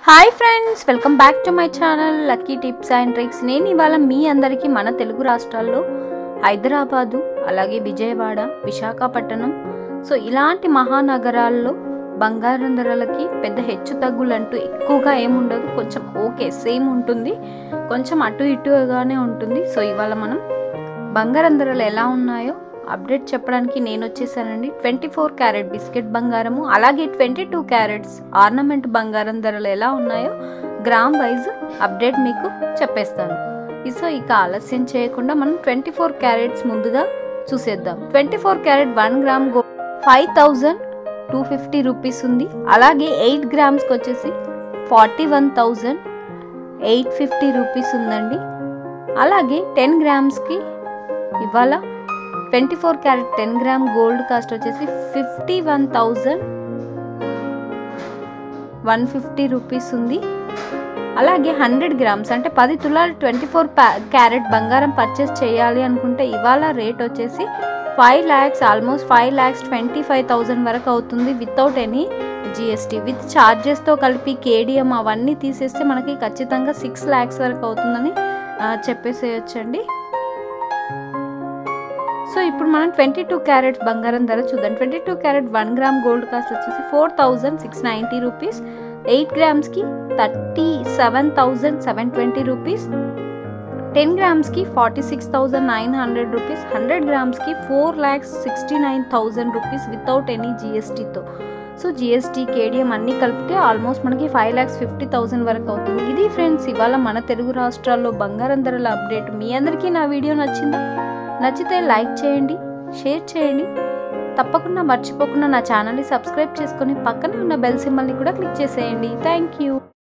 Hi friends, welcome back to my channel lucky tips and tricks. నేను ఇవాళ మీ అందరికీ మన తెలుగు రాష్ట్రాల్లో హైదరాబాదు, అలాగే విజయవాడ, విశాఖపట్నం, సో ఇలాంటి మహానగరాల్లో బంగారం ధరలకి పెద్ద హెచ్చు తగ్గులంటూ ఎక్కువగా ఏముండదు. కొంచెం ఓకే సేమ్ ఉంటుంది, కొంచెం అటు ఇటుగానే ఉంటుంది. సో ఇవాళ మనం బంగారం ధరలు ఎలా ఉన్నాయో అప్డేట్ చెప్పడానికి నేను వచ్చేసానండి. 24 క్యారెట్ బిస్కెట్ బంగారము, అలాగే 22 క్యారెట్స్ ఆర్నమెంట్ బంగారం ధరలు ఎలా ఉన్నాయో గ్రామ్ వైజ్ అప్డేట్ మీకు చెప్పేస్తాను. సో ఇక ఆలస్యం చేయకుండా మనం 24 క్యారెట్స్ ముందుగా చూసేద్దాం. 24 క్యారెట్ 1 గ్రామ్ 5250 రూపీస్ ఉంది. అలాగే 8 గ్రామ్స్కి వచ్చేసి 41,850 రూపీస్ ఉందండి. అలాగే 10 గ్రామ్స్కి ఇవాళ 24 క్యారెట్ 10 గ్రామ్ గోల్డ్ కాస్ట్ వచ్చేసి 51,150 రూపీస్ ఉంది. అలాగే 100 గ్రామ్స్ అంటే 10 తులాలు 24 క్యారెట్ బంగారం పర్చేస్ చేయాలి అనుకుంటే ఇవాళ రేట్ వచ్చేసి 5 lakhs, ఆల్మోస్ట్ 5,25,000 వరకు అవుతుంది వితౌట్ ఎనీ జిఎస్టీ. విత్ ఛార్జెస్తో కలిపి కేడిఎం అవన్నీ తీసేస్తే మనకి ఖచ్చితంగా 6 lakhs వరకు అవుతుందని చెప్పేసేయచ్చండి. సో ఇప్పుడు మనం 22 క్యారెట్స్ బంగారం ధర చూద్దాం. 22 క్యారెట్ 1 గ్రామ్ గోల్డ్ కాస్ట్ వచ్చేసి 4,690 రూపీస్. 8 గ్రామ్స్కి 37,720 రూపీస్. 10 గ్రామ్స్కి 46,900 రూపీస్. 100 గ్రామ్స్కి 4,69,000 రూపీస్ వితౌట్ ఎనీ జిఎస్టీతో. సో జిఎస్టీ కేడిఎం అన్నీ కలిపితే ఆల్మోస్ట్ మనకి 5,50,000 వరకు అవుతుంది. ఇది ఫ్రెండ్స్ ఇవాళ మన తెలుగు రాష్ట్రాల్లో బంగారం ధరల అప్డేట్. మీ అందరికీ నా వీడియో నచ్చిందా? నచ్చితే లైక్ చేయండి, షేర్ చేయండి. తప్పకుండా మర్చిపోకుండా నా ఛానల్ని సబ్స్క్రైబ్ చేసుకొని పక్కనే ఉన్న బెల్ సింబల్ని కూడా క్లిక్ చేసేయండి. Thank you.